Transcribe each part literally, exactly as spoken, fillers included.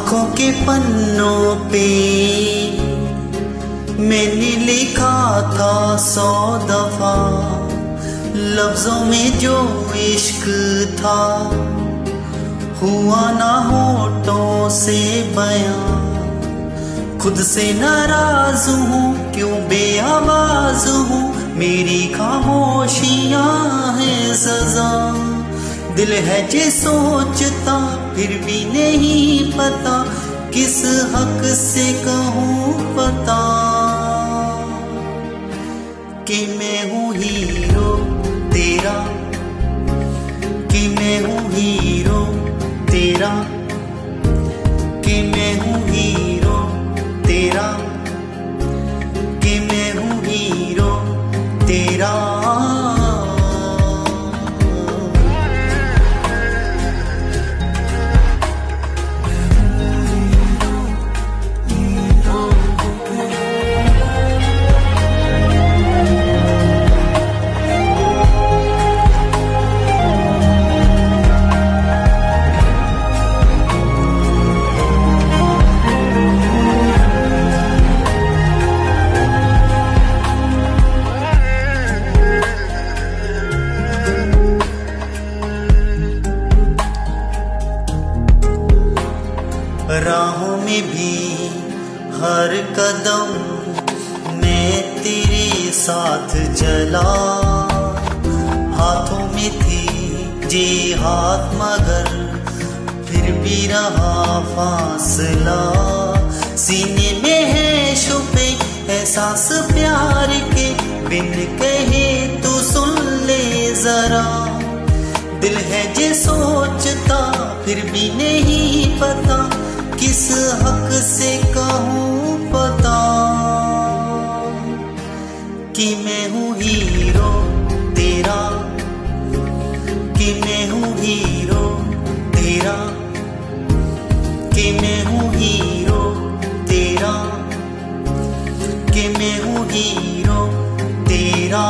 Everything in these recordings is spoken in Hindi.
आंखों के पन्नों पे मैंने लिखा था सौ दफा, लफ्जों में जो इश्क था हुआ ना होठों से बयां। खुद से नाराज हूँ, क्यों बेआवाज हूँ, मेरी खामोशियां हैं सजा। दिल है जे सोचता फिर भी नहीं पता, किस हक से कहूँ पता कि मैं हूँ हीरो तेरा, कि मैं हूँ हीरो तेरा, कि मैं हूँ हीरो तेरा, कि मैं हूँ हीरो तेरा। राहों में भी हर कदम मैं तेरे साथ चला, हाथों में थी जे हाथ मगर फिर भी रहा फासला। सीने में है छुपे एहसास प्यार के, बिन कहे तू सुन ले जरा। दिल है जे सोचता फिर भी नहीं पता, किस हक से कहूँ पता कि मैं हूँ हीरो तेरा, कि मैं हूँ हीरो तेरा, कि मैं हूँ हीरो तेरा, कि मैं हूँ हीरो तेरा।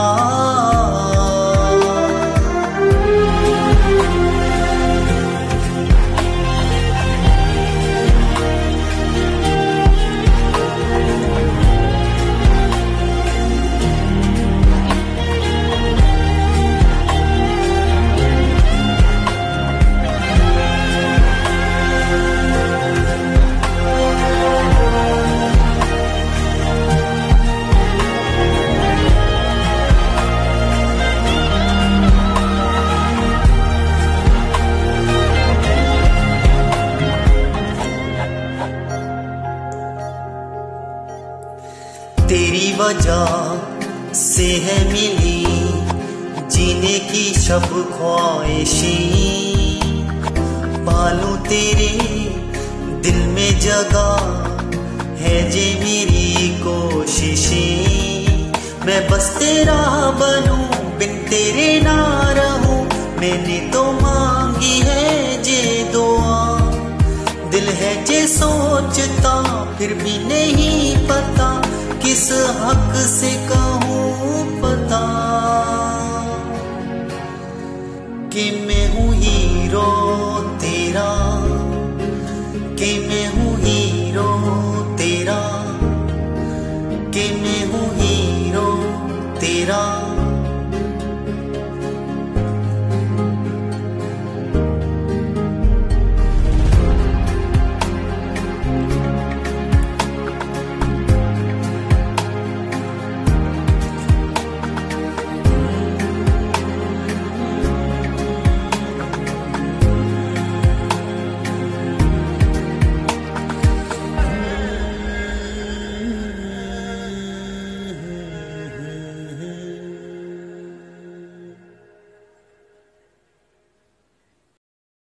तेरी वजह से है मिली जीने की शब ख्वाहिशें, पालूं तेरे दिल में जगह है जे मेरी कोशिशें। मैं बस तेरा बनूं बिन तेरे ना रहूं, मैंने तो मांगी है जे दुआ। दिल है जे सोचता फिर भी नहीं पता, किस हक से कहूँ पता कि मैं हूँ